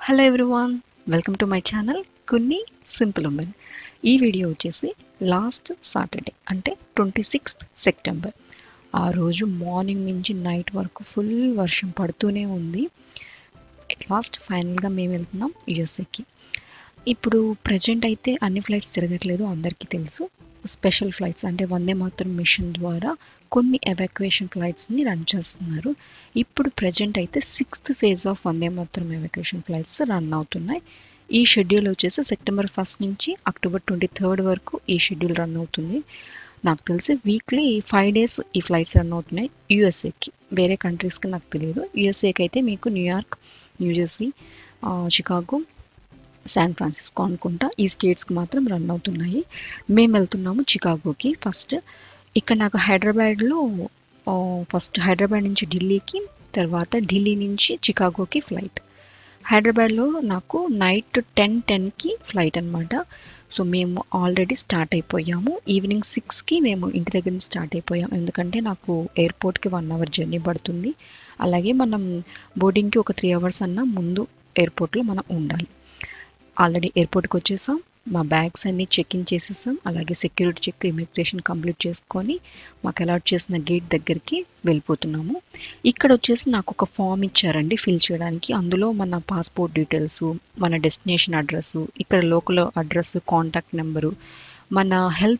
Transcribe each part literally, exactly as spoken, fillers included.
Hello everyone, welcome to my channel కొన్ని simple women. ఈ video వచ్చేసి లాస్ట్ సాటర్డే అంటే ట్వంటీ సిక్స్త్ సెప్టెంబర్ ఆ రోజు మార్నింగ్ నుంచి నైట్ వరకు ఫుల్ వర్షం పడుతూనే ఉంది. ఎట్ లాస్ట్ ఫైనల్గా మేము వెళ్తున్నాం యుఎస్ఏకి. ఇప్పుడు ప్రజెంట్ అయితే అన్ని ఫ్లైట్స్ తిరగట్లేదు, అందరికీ తెలుసు. స్పెషల్ ఫ్లైట్స్ అంటే వందే మాతరం మిషన్ ద్వారా కొన్ని ఎవాక్యుయేషన్ ఫ్లైట్స్ని రన్ చేస్తున్నారు. ఇప్పుడు ప్రజెంట్ అయితే sixth phase of Vande Mataram evacuation flights run అవుతున్నాయి. ఈ షెడ్యూల్ వచ్చేసి సెప్టెంబర్ ఫస్ట్ నుంచి అక్టోబర్ ట్వంటీ థర్డ్ వరకు ఈ షెడ్యూల్ రన్ అవుతుంది. నాకు తెలిసి వీక్లీ ఫైవ్ డేస్ ఈ ఫ్లైట్స్ రన్ అవుతున్నాయి యూఎస్ఏకి. వేరే కంట్రీస్కి నాకు తెలియదు. యూఎస్ఏకి అయితే మీకు New York, New Jersey, Chicago, San Francisco అనుకుంటా ఈ స్టేట్స్కి మాత్రం రన్ అవుతున్నాయి. మేము వెళ్తున్నాము చికాగోకి ఫస్ట్. ఇక్కడ నాకు హైదరాబాద్లో ఫస్ట్ హైదరాబాద్ నుంచి ఢిల్లీకి, తర్వాత ఢిల్లీ నుంచి చికాగోకి ఫ్లైట్. హైదరాబాద్లో నాకు నైట్ టెన్ టెన్కి ఫ్లైట్ అనమాట. సో మేము ఆల్రెడీ స్టార్ట్ అయిపోయాము. ఈవినింగ్ సిక్స్కి మేము ఇంటి దగ్గర నుంచి స్టార్ట్ అయిపోయాము, ఎందుకంటే నాకు ఎయిర్పోర్ట్కి వన్ అవర్ జర్నీ పడుతుంది. అలాగే మనం బోర్డింగ్కి ఒక త్రీ అవర్స్ అన్నా ముందు ఎయిర్పోర్ట్లో మనం ఉండాలి. ఆల్రెడీ ఎయిర్పోర్ట్కి వచ్చేసాం, మా బ్యాగ్స్ అన్నీ చెక్ ఇన్ చేసేసాం. అలాగే సెక్యూరిటీ చెక్, ఇమిగ్రేషన్ కంప్లీట్ చేసుకొని మాకు అలాట్ చేసిన గేట్ దగ్గరికి వెళ్ళిపోతున్నాము. ఇక్కడ వచ్చేసి నాకు ఒక ఫామ్ ఇచ్చారండి ఫిల్ చేయడానికి. అందులో మన పాస్పోర్ట్ డీటెయిల్స్, మన డెస్టినేషన్ అడ్రస్, ఇక్కడ లోకల్ అడ్రస్, కాంటాక్ట్ నెంబరు, మన హెల్త్,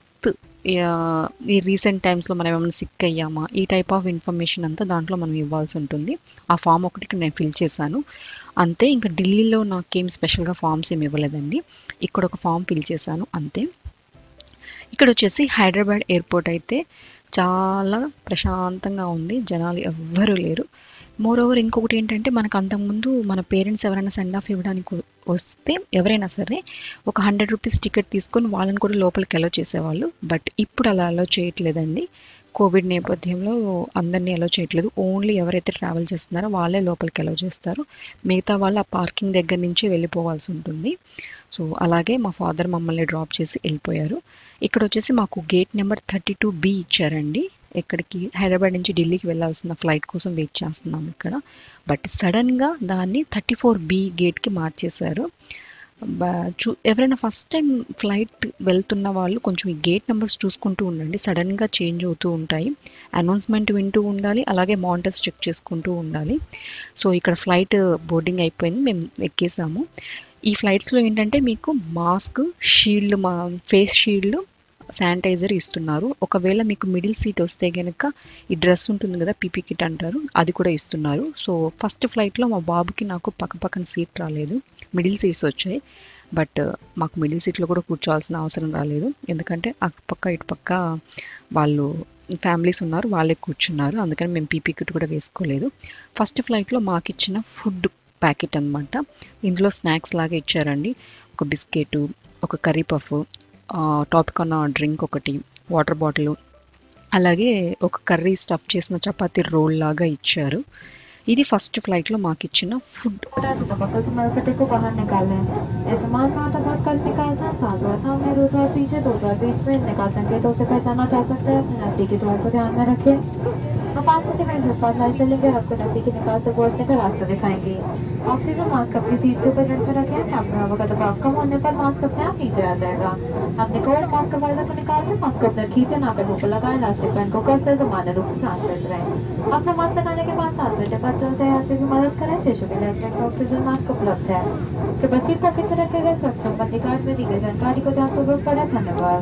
ఈ రీసెంట్ టైమ్స్లో మనం ఏమైనా సిక్ అయ్యామా, ఈ టైప్ ఆఫ్ ఇన్ఫర్మేషన్ అంతా దాంట్లో మనం ఇవ్వాల్సి ఉంటుంది. ఆ ఫామ్ ఒకటి నేను ఫిల్ చేశాను అంతే. ఇంకా ఢిల్లీలో నాకేం స్పెషల్గా ఫామ్స్ ఏమి ఇవ్వలేదండి. ఇక్కడ ఒక ఫామ్ ఫిల్ చేశాను అంతే. ఇక్కడ వచ్చేసి హైదరాబాద్ ఎయిర్పోర్ట్ అయితే చాలా ప్రశాంతంగా ఉంది, జనాలు ఎవ్వరూ లేరు. మోర్ ఓవర్ ఇంకొకటి ఏంటంటే, మనకు అంతకుముందు మన పేరెంట్స్ ఎవరైనా సెండ్ ఆఫ్ ఇవ్వడానికి వస్తే ఎవరైనా సరే ఒక హండ్రెడ్ రూపీస్ టికెట్ తీసుకొని వాళ్ళని కూడా లోపలికి అలో చేసేవాళ్ళు. బట్ ఇప్పుడు అలా అలో చేయట్లేదండి. కోవిడ్ నేపథ్యంలో అందరినీ అలో చేయట్లేదు. ఓన్లీ ఎవరైతే ట్రావెల్ చేస్తున్నారో వాళ్ళే లోపలికి అలో చేస్తారు. మిగతా వాళ్ళు ఆ పార్కింగ్ దగ్గర నుంచి వెళ్ళిపోవాల్సి ఉంటుంది. సో అలాగే మా ఫాదర్ మమ్మల్ని డ్రాప్ చేసి వెళ్ళిపోయారు. ఇక్కడ వచ్చేసి మాకు gate number thirty two B ఇచ్చారండి. ఎక్కడికి, హైదరాబాద్ నుంచి ఢిల్లీకి వెళ్ళాల్సిన ఫ్లైట్ కోసం వెయిట్ చేస్తున్నాం ఇక్కడ. బట్ సడన్గా దాన్ని థర్టీ ఫోర్ బి గేట్కి మార్చేశారు. చూ ఎవరైనా ఫస్ట్ టైం ఫ్లైట్ వెళ్తున్న వాళ్ళు కొంచెం ఈ గేట్ నెంబర్స్ చూసుకుంటూ ఉండండి. సడన్గా చేంజ్ అవుతూ ఉంటాయి. అనౌన్స్మెంట్ వింటూ ఉండాలి, అలాగే మానిటర్స్ చెక్ చేసుకుంటూ ఉండాలి. సో ఇక్కడ ఫ్లైట్ బోర్డింగ్ అయిపోయింది, మేము ఎక్కేసాము. ఈ ఫ్లైట్స్లో ఏంటంటే మీకు మాస్క్, షీల్డ్, మా ఫేస్ షీల్డ్, శానిటైజర్ ఇస్తున్నారు. ఒకవేళ మీకు మిడిల్ సీట్ వస్తే కనుక ఈ డ్రెస్ ఉంటుంది కదా, పీపీ కిట్ అంటారు, అది కూడా ఇస్తున్నారు. సో ఫస్ట్ ఫ్లైట్లో మా బాబుకి నాకు పక్క పక్కన సీట్ రాలేదు, మిడిల్ సీట్స్ వచ్చాయి. బట్ మాకు మిడిల్ సీట్లో కూడా కూర్చోవాల్సిన అవసరం రాలేదు, ఎందుకంటే అటు పక్క ఇటు పక్క వాళ్ళు ఫ్యామిలీస్ ఉన్నారు, వాళ్ళే కూర్చున్నారు. అందుకని మేము పీపీ కిట్ కూడా వేసుకోలేదు. ఫస్ట్ ఫ్లైట్లో మాకు ఇచ్చిన ఫుడ్ ప్యాకెట్ అనమాట. ఇందులో స్నాక్స్ లాగా ఇచ్చారండి. ఒక బిస్కెట్, ఒక కర్రీ పఫ్, టాపిక్ అన్న డ్రింక్ ఒకటి, వాటర్ బాటిల్, అలాగే ఒక కర్రీ స్టఫ్ చేసిన చపాతీ రోల్ లాగా ఇచ్చారు. ఇది ఫస్ట్ ఫ్లైట్లో మాకు ఇచ్చిన ఫుడ్. ऑक्सीजन मास्क अपनी सीट के ऊपर रखकर रखें। सामने हवा का दबाव कम होने पर मास्क अपने आप नीचे आ जाएगा। अपने कोल्ड मास्क का फायदा को निकाल कर मास्क को अंदर खींचे, ना पे मुंह को लगाएं, इलास्टिक बैंड को कसकर जमाने रूप से सांस लेते रहें। अपना मास्क लगाने के बाद सांस लेते बच्चों से हाथ से भी मदद करें। शिशु के लिए ऑक्सीजन मास्क उपलब्ध है। कृपया सीट पॉकेट में रखे गए सुरक्षा संबंधी कार्ड में दी गई जानकारी को ध्यानपूर्वक पढ़ें। धन्यवाद।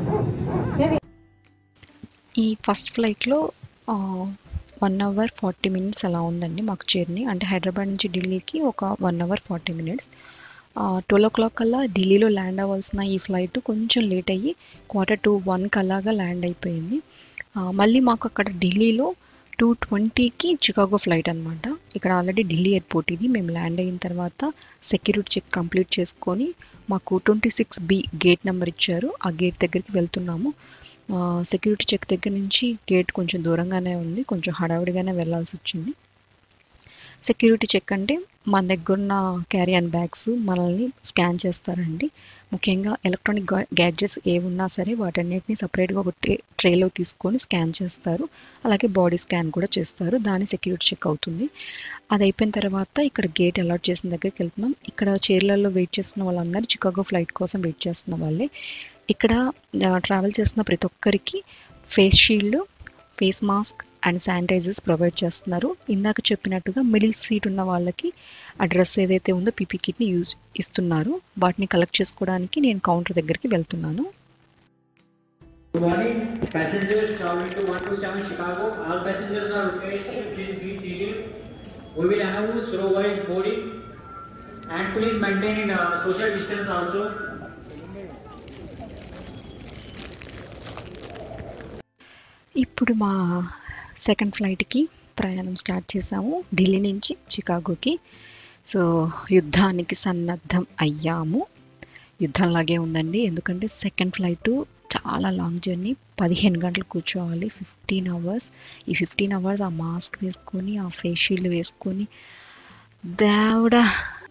ఈ ఫస్ట్ ఫ్లైట్లో వన్ అవర్ ఫార్టీ మినిట్స్ అలా ఉందండి మాకు జర్నీ. అంటే హైదరాబాద్ నుంచి ఢిల్లీకి ఒక one hour forty minutes. Twelve o'clock కల్లా ఢిల్లీలో ల్యాండ్ అవ్వాల్సిన ఈ ఫ్లైట్ కొంచెం లేట్ అయ్యి క్వార్టర్ టు వన్కి అలాగా ల్యాండ్ అయిపోయింది. మళ్ళీ మాకు అక్కడ ఢిల్లీలో టూ ట్వంటీకి చికాగో ఫ్లైట్ అనమాట. ఇక్కడ ఆల్రెడీ ఢిల్లీ ఎయిర్పోర్ట్ ఇది. మేము ల్యాండ్ అయిన తర్వాత సెక్యూరిటీ చెక్ కంప్లీట్ చేసుకొని మాకు twenty six B gate number ఇచ్చారు. ఆ గేట్ దగ్గరికి వెళ్తున్నాము. సెక్యూరిటీ చెక్ దగ్గర నుంచి గేట్ కొంచెం దూరంగానే ఉంది, కొంచెం హడావిడిగానే వెళ్ళాల్సి వచ్చింది. సెక్యూరిటీ చెక్ అంటే మన దగ్గర ఉన్న క్యారీ అండ్ బ్యాగ్స్ మనల్ని స్కాన్ చేస్తారండి. ముఖ్యంగా ఎలక్ట్రానిక్ గ్యాడ్జెట్స్ ఏ ఉన్నా సరే వాటన్నిటిని సపరేట్గా ఒక ట్రే ట్రేలో తీసుకొని స్కాన్ చేస్తారు. అలాగే బాడీ స్కాన్ కూడా చేస్తారు. దాని సెక్యూరిటీ చెక్ అవుతుంది. అది అయిపోయిన తర్వాత ఇక్కడ గేట్ అలాట్ చేసిన దగ్గరికి వెళ్తున్నాం. ఇక్కడ చైర్లలో వెయిట్ చేస్తున్న వాళ్ళందరూ చికాగో ఫ్లైట్ కోసం వెయిట్ చేస్తున్న వాళ్ళే. ఇక్కడ ట్రావెల్ చేస్తున్న ప్రతి ఒక్కరికి face shield, face mask and sanitizers provide చేస్తున్నారు. ఇందాక చెప్పినట్టుగా మిడిల్ సీట్ ఉన్న వాళ్ళకి ఆ డ్రెస్ ఏదైతే ఉందో పీపీ కిట్ని యూజ్ ఇస్తున్నారు. వాటిని కలెక్ట్ చేసుకోవడానికి నేను కౌంటర్ దగ్గరికి వెళ్తున్నాను. Good morning, passengers traveling to one two seven Chicago. All passengers are requested please be seated. We will announce row-wise boarding and please maintain uh, social distance also. ఇప్పుడు మా second ఫ్లైట్కి ప్రయాణం start చేసాము ఢిల్లీ నుంచి చికాగోకి. So యుద్ధానికి సన్నద్ధం అయ్యాము. యుద్ధంలాగే ఉందండి, ఎందుకంటే సెకండ్ ఫ్లైట్ చాలా లాంగ్ జర్నీ, పదిహేను గంటలు కూర్చోవాలి, ఫిఫ్టీన్ అవర్స్. ఈ ఫిఫ్టీన్ అవర్స్ ఆ మాస్క్ వేసుకొని ఆ ఫేస్ షీల్డ్ వేసుకొని దేవుడా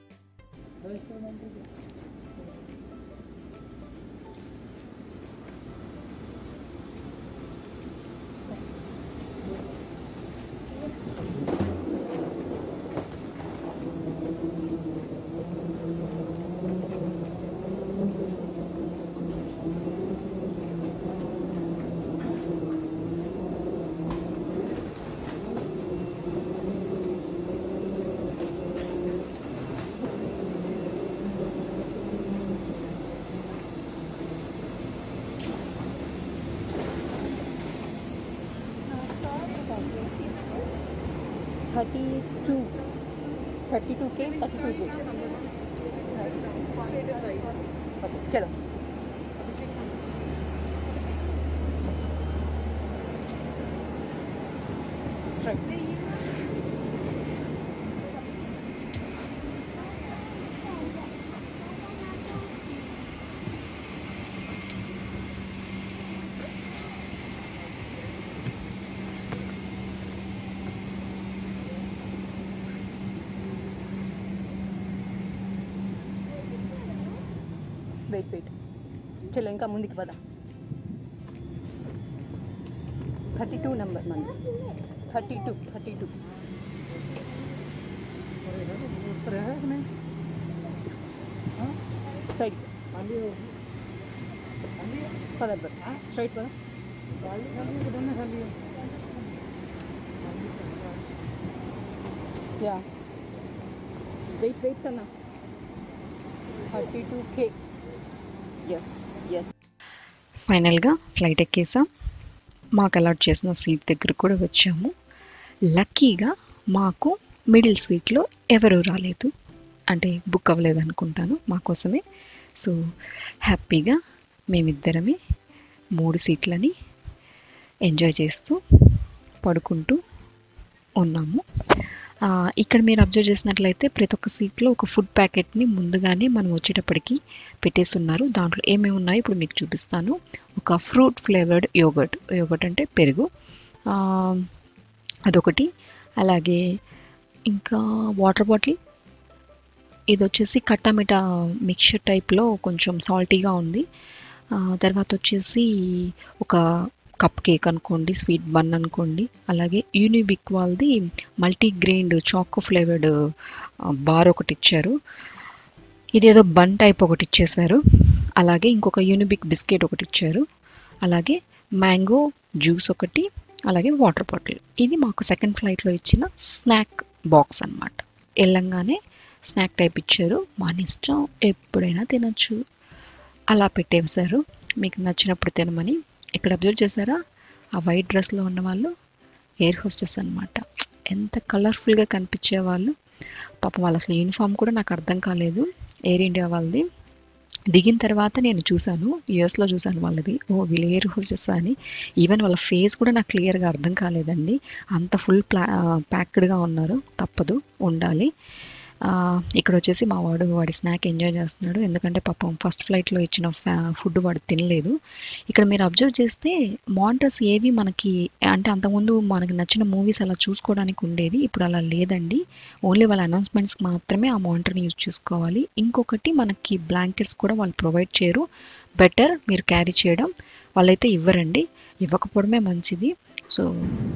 thirty two thirty two K thirty two J okay चलो स्ट्राइट వెయిట్ వెయిట్ చలో ఇంకా ముందుకు పద. థర్టీ టూ నెంబర్ మంది, thirty two thirty two side పద స్ట్రైట్ పద. యా వెయిట్ వెయిట్ కన్నా thirty two K. Yes yes ఫైనల్గా ఫ్లైట్ ఎక్కేసాం. మాకు అలాట్ చేసిన సీట్ దగ్గర కూడా వచ్చాము. లక్కీగా మాకు మిడిల్ సీట్లో ఎవరూ రాలేదు, అంటే బుక్ అవ్వలేదు అనుకుంటాను మా కోసమే. సో హ్యాపీగా మేమిద్దరమే మూడు సీట్లని ఎంజాయ్ చేస్తూ పడుకుంటూ ఉన్నాము. ఇక్కడ మీరు అబ్జర్వ్ చేసినట్లయితే ప్రతి ఒక్క సీట్లో ఒక ఫుడ్ ప్యాకెట్ని ముందుగానే మనం వచ్చేటప్పటికి పెట్టేస్తున్నారు. దాంట్లో ఏమేమి ఉన్నాయో ఇప్పుడు మీకు చూపిస్తాను. ఒక ఫ్రూట్ ఫ్లేవర్డ్ యోగర్ట్, యోగర్ట్ అంటే పెరుగు, అదొకటి. అలాగే ఇంకా వాటర్ బాటిల్, ఇది వచ్చేసి కట్టామిటా మిక్చర్ టైప్లో కొంచెం సాల్టీగా ఉంది. తర్వాత వచ్చేసి ఒక కప్ కేక్ అనుకోండి, స్వీట్ బన్ అనుకోండి. అలాగే యూనిబిక్ వాళ్ళది మల్టీగ్రెయిన్ చాకో ఫ్లేవర్డ్ బార్ ఒకటి ఇచ్చారు. ఇదేదో బన్ టైప్ ఒకటి ఇచ్చేసారు. అలాగే ఇంకొక యూనిబిక్ బిస్కెట్ ఒకటి ఇచ్చారు. అలాగే మ్యాంగో జ్యూస్ ఒకటి, అలాగే వాటర్ బాటిల్. ఇది మాకు సెకండ్ ఫ్లైట్లో ఇచ్చిన స్నాక్ బాక్స్ అన్నమాట. వెళ్ళంగానే స్నాక్ టైప్ ఇచ్చారు. మన ఇష్టం, ఎప్పుడైనా తినచ్చు. అలా పెట్టేసారు, మీకు నచ్చినప్పుడు తినమని. ఇక్కడ అబ్జర్వ్ చేశారా, ఆ వైట్ డ్రెస్లో ఉన్న వాళ్ళు ఎయిర్ హోస్టెస్ అనమాట. ఎంత కలర్ఫుల్గా కనిపించే వాళ్ళు. పాపం వాళ్ళు అసలు యూనిఫామ్ కూడా నాకు అర్థం కాలేదు, ఎయిర్ ఇండియా వాళ్ళది. దిగిన తర్వాత నేను చూశాను, యూఎస్లో చూశాను వాళ్ళది. ఓ వీళ్ళు ఎయిర్ హోస్టెస్ అని. ఈవెన్ వాళ్ళ ఫేస్ కూడా నాకు క్లియర్గా అర్థం కాలేదండి, అంత ఫుల్ ప్లా ప్యాక్డ్గా ఉన్నారు. తప్పదు, ఉండాలి. ఇక్కడ వచ్చేసి మా వాడు వాడి స్నాక్ ఎంజాయ్ చేస్తున్నాడు, ఎందుకంటే పాపం ఫస్ట్ ఫ్లైట్లో ఇచ్చిన ఫుడ్ వాడు తినలేదు. ఇక్కడ మీరు అబ్జర్వ్ చేస్తే మానిటర్స్ ఏవి మనకి అంటే అంతకుముందు మనకి నచ్చిన మూవీస్ అలా చూసుకోవడానికి ఉండేది, ఇప్పుడు అలా లేదండి. ఓన్లీ వాళ్ళ అనౌన్స్మెంట్స్కి మాత్రమే ఆ మానిటర్ని యూజ్ చేసుకోవాలి. ఇంకొకటి మనకి బ్లాంకెట్స్ కూడా వాళ్ళు ప్రొవైడ్ చేయరు. బెటర్ మీరు క్యారీ చేయడం, వాళ్ళైతే ఇవ్వరండి, ఇవ్వకపోవడమే మంచిది. సో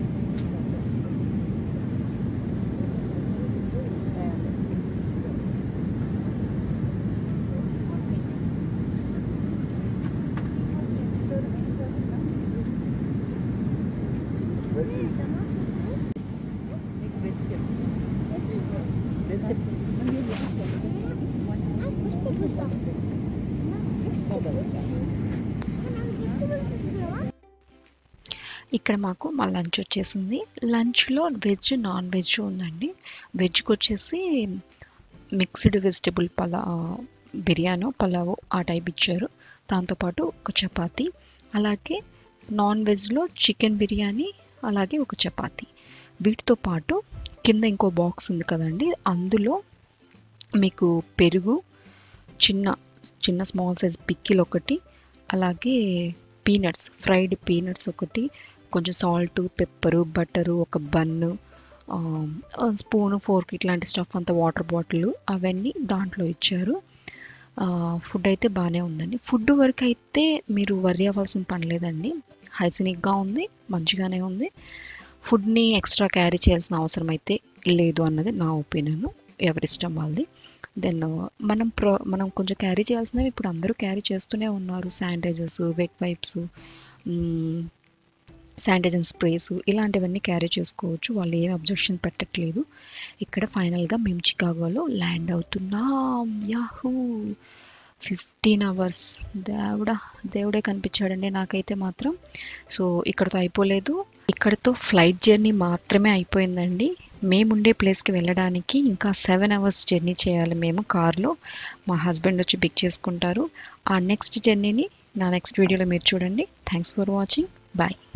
ఇక్కడ మాకు మా లంచ్ వచ్చేసింది. లంచ్లో వెజ్ నాన్ వెజ్ ఉందండి. వెజ్కి వచ్చేసి మిక్స్డ్ వెజిటబుల్ పలా బిర్యానీ పలావ్ ఆ టైప్ ఇచ్చారు, దాంతోపాటు ఒక చపాతి. అలాగే నాన్ వెజ్లో చికెన్ బిర్యానీ, అలాగే ఒక చపాతి. వీటితో పాటు కింద ఇంకో బాక్స్ ఉంది కదండి, అందులో మీకు పెరుగు, చిన్న చిన్న స్మాల్ సైజ్ పిక్కిల్ ఒకటి, అలాగే పీనట్స్ ఫ్రైడ్ పీనట్స్ ఒకటి, కొంచెం సాల్ట్, పెప్పరు, బటరు, ఒక బన్ను, స్పూను, ఫోర్క్ ఇట్లాంటి స్టఫ్ అంతా, వాటర్ బాటిల్ అవన్నీ దాంట్లో ఇచ్చారు. ఫుడ్ అయితే బాగానే ఉందండి. ఫుడ్ వరకు అయితే మీరు వర్రీ అవ్వాల్సిన పని లేదండి, హైజీనిక్గా ఉంది, మంచిగానే ఉంది. ఫుడ్ని ఎక్స్ట్రా క్యారీ చేయాల్సిన అవసరం అయితే లేదు అన్నది నా ఒపీనియన్, ఎవరిష్టం వాళ్ళది. దెన్ మనం ప్రో మనం కొంచెం క్యారీ చేయాల్సినవి ఇప్పుడు అందరూ క్యారీ చేస్తూనే ఉన్నారు, sanitizers, wet wipes, sanitizer sprays ఇలాంటివన్నీ క్యారీ చేసుకోవచ్చు, వాళ్ళు ఏమి అబ్జెక్షన్ పెట్టట్లేదు. ఇక్కడ ఫైనల్గా మేము చికాగోలో ల్యాండ్ అవుతున్నాం. యాహూ, ఫిఫ్టీన్ అవర్స్ దేవుడా దేవుడే కనిపించాడండి నాకైతే మాత్రం. సో ఇక్కడతో అయిపోలేదు, ఇక్కడతో ఫ్లైట్ జర్నీ మాత్రమే అయిపోయిందండి. మేముండే ప్లేస్కి వెళ్ళడానికి ఇంకా సెవెన్ అవర్స్ జర్నీ చేయాలి మేము కార్లో. మా హస్బెండ్ వచ్చి పిక్ చేసుకుంటారు. ఆ నెక్స్ట్ జర్నీని నా నెక్స్ట్ వీడియోలో మీరు చూడండి. Thanks for watching, bye.